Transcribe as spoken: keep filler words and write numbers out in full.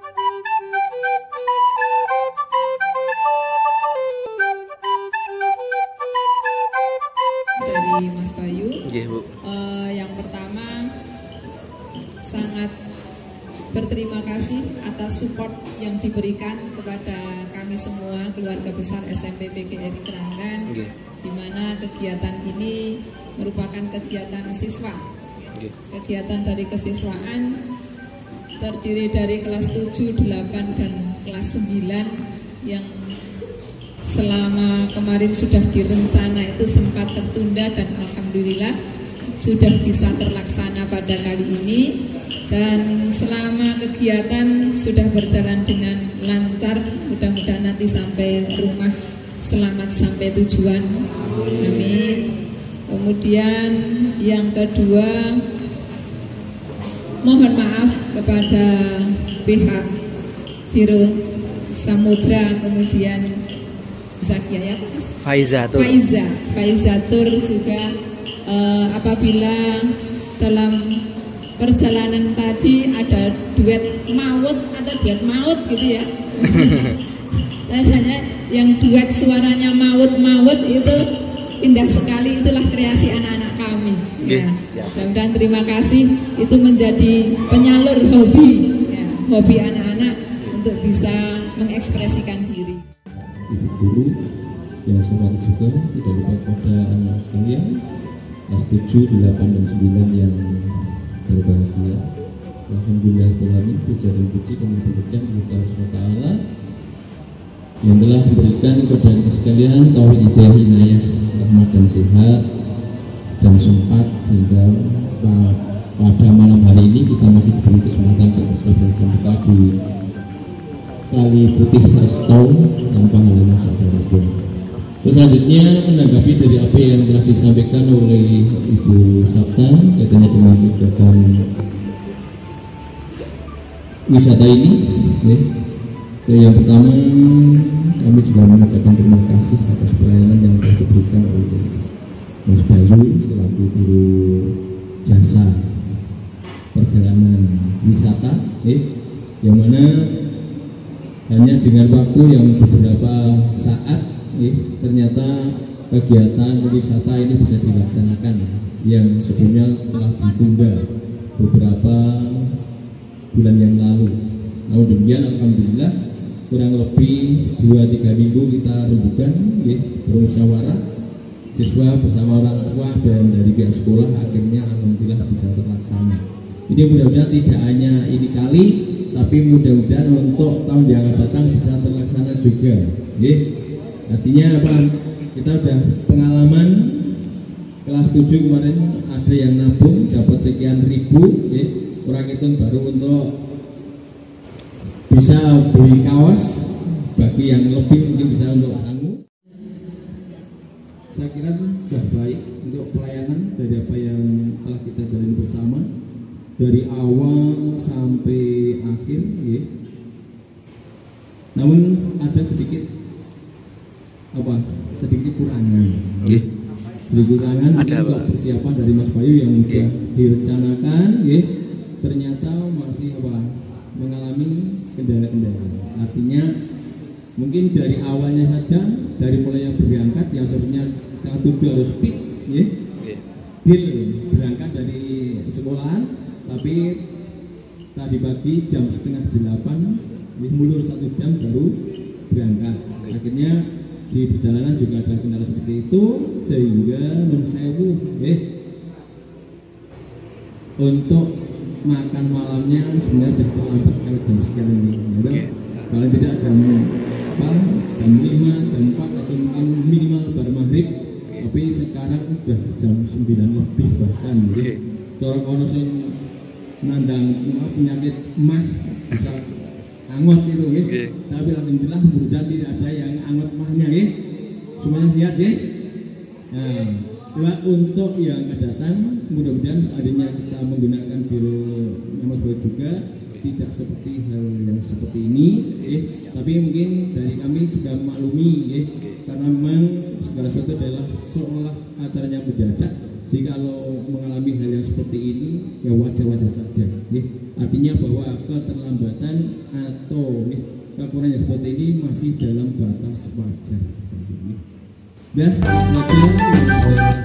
Dari Mas Bayu. Yeah, Bu. Uh, yang pertama, sangat berterima kasih atas support yang diberikan kepada kami semua keluarga besar S M P P G R I Keranggan, yeah. di mana kegiatan ini merupakan kegiatan siswa, yeah. kegiatan dari kesiswaan terdiri dari kelas tujuh, delapan, dan kelas sembilan yang selama kemarin sudah direncana itu sempat tertunda dan alhamdulillah sudah bisa terlaksana pada kali ini. Dan selama kegiatan sudah berjalan dengan lancar, mudah-mudahan nanti sampai rumah selamat sampai tujuan, amin. Kemudian yang kedua, mohon maaf kepada pihak Biro Samudra, kemudian Zakia ya Mas? Faizatur. Faiza, Faizatur juga uh, apabila dalam perjalanan tadi ada duet maut atau duet maut gitu ya. Rasanya yang duet suaranya maut-maut itu indah sekali, itulah kreasi anak-anak kami. Ya. Mudah-mudahan terima kasih, itu menjadi penyalur hobi, ya, hobi anak-anak untuk bisa mengekspresikan diri. Ibu guru yang saya hormati juga, tidak lupa kepada anak sekalian kelas tujuh, delapan, dan sembilan yang berbahagia. Alhamdulillah alamin, puja dan puji kami berikan kepada Allah subhanahu wa taala yang telah memberikan kepada kita sekalian taufik hidayah, inayah, rahmat dan sehat dan sempat sehingga pada malam hari ini kita masih diberi kesempatan untuk bisa berbuka di Kali Putih Restau tanpa halangan saudara pun. Terus selanjutnya menanggapi dari apa yang telah disampaikan oleh Ibu Sabta kaitannya dengan kegiatan wisata ini. Nih, yang pertama kami juga mengucapkan terima kasih atas pelayanan yang telah diberikan oleh Mas Bayu selaku guru jasa perjalanan wisata, eh, yang mana hanya dengan waktu yang beberapa saat, eh, ternyata kegiatan wisata ini bisa dilaksanakan yang sebelumnya telah ditunda beberapa bulan yang lalu. Namun demikian alhamdulillah kurang lebih dua tiga minggu kita rembukan, eh, bermusyawarah siswa bersama orang tua dan dari pihak sekolah, akhirnya alhamdulillah bisa terlaksana. Ini mudah-mudahan tidak hanya ini kali, tapi mudah-mudahan untuk tahun yang akan datang bisa terlaksana juga. Nggih. Artinya apa? Kita sudah pengalaman kelas tujuh kemarin ada yang nabung dapat sekian ribu, nggih. Orang itu baru untuk bisa beli kaos, bagi yang lebih mungkin bisa untuk sanggup. Saya kira sudah baik untuk pelayanan dari apa yang telah kita jalani bersama dari awal sampai akhir, ya. Namun ada sedikit apa sedikit kurangan, ya. Sedikit kurangan ada untuk persiapan dari Mas Bayu yang sudah direncanakan, ya. Ternyata masih apa mengalami kendala-kendala. Artinya mungkin dari awalnya saja, dari mulai yang berangkat yang sebenarnya setengah tujuh harus speed, ya. Deal berangkat dari sekolahan, tapi tadi pagi jam setengah delapan, mundur satu jam baru berangkat. Akhirnya di perjalanan juga ada kendala seperti itu, sehingga mensewu, eh, untuk makan malamnya sebenarnya sudah terlambat kalau jam sekian ini. Ya, kalau tidak jam apa, jam lima, jam empat atau mungkin minimal baru maghrib, tapi sekarang sudah jam sembilan lebih bahkan. Corok-corok yang nandang penyakit mah bisa angot itu, ya. Okay. Tapi alhamdulillah mudah tidak ada yang angot mahnya, ya. Semuanya sehat, ya. Nah, cuma untuk yang akan datang, mudah-mudahan seandainya kita menggunakan biro Mas Bayu juga tidak seperti hal yang seperti ini, eh, tapi mungkin dari kami juga maklumi, eh, karena memang segala sesuatu adalah seolah acaranya mendadak. Jika kalau mengalami hal yang seperti ini, ya wajar-wajar saja. Eh. Artinya bahwa keterlambatan laporan yang seperti ini masih dalam batas wajar. Ya, semoga